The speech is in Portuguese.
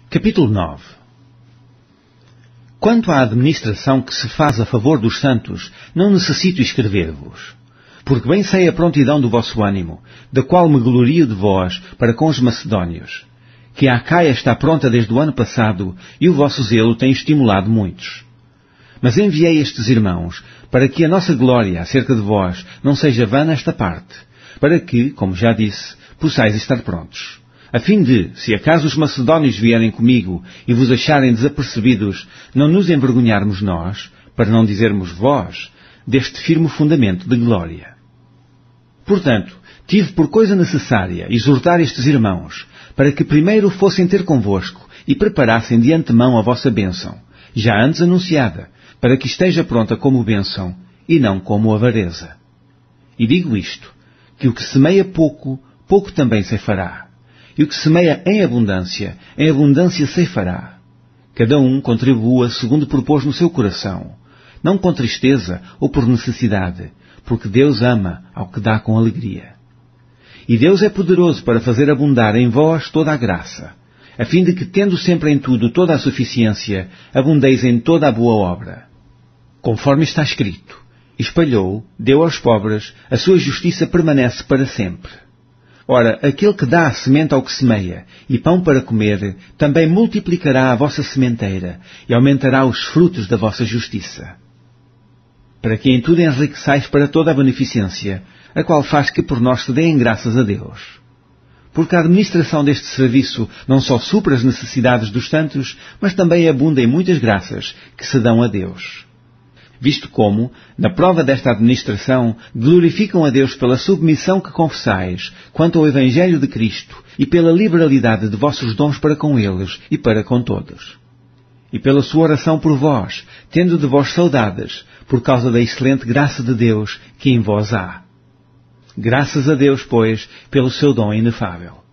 Capítulo 9. Quanto à administração que se faz a favor dos santos, não necessito escrever-vos. Porque bem sei a prontidão do vosso ânimo, da qual me glorio de vós para com os macedónios, que a Acaia está pronta desde o ano passado, e o vosso zelo tem estimulado muitos. Mas enviei estes irmãos, para que a nossa glória acerca de vós não seja vã nesta parte, para que, como já disse, possais estar prontos. A fim de, se acaso os macedónios vierem comigo e vos acharem desapercebidos, não nos envergonharmos nós, para não dizermos vós, deste firme fundamento de glória. Portanto, tive por coisa necessária exortar estes irmãos, para que primeiro fossem ter convosco e preparassem de antemão a vossa bênção, já antes anunciada, para que esteja pronta como bênção e não como avareza. E digo isto, que o que semeia pouco, pouco também ceifará. E o que semeia em abundância ceifará. Cada um contribua segundo propôs no seu coração, não com tristeza ou por necessidade, porque Deus ama ao que dá com alegria. E Deus é poderoso para fazer abundar em vós toda a graça, a fim de que, tendo sempre em tudo toda a suficiência, abundeis em toda a boa obra. Conforme está escrito, espalhou, deu aos pobres, a sua justiça permanece para sempre. Ora, aquele que dá a semente ao que semeia, e pão para comer, também multiplicará a vossa sementeira, e aumentará os frutos da vossa justiça. Para que em tudo enriqueçais para toda a beneficência, a qual faz que por nós se deem graças a Deus. Porque a administração deste serviço não só supra as necessidades dos santos, mas também abunda em muitas graças que se dão a Deus. Visto como, na prova desta administração, glorificam a Deus pela submissão que confessais quanto ao Evangelho de Cristo e pela liberalidade de vossos dons para com eles e para com todos. E pela sua oração por vós, tendo de vós saudades, por causa da excelente graça de Deus que em vós há. Graças a Deus, pois, pelo seu dom inefável.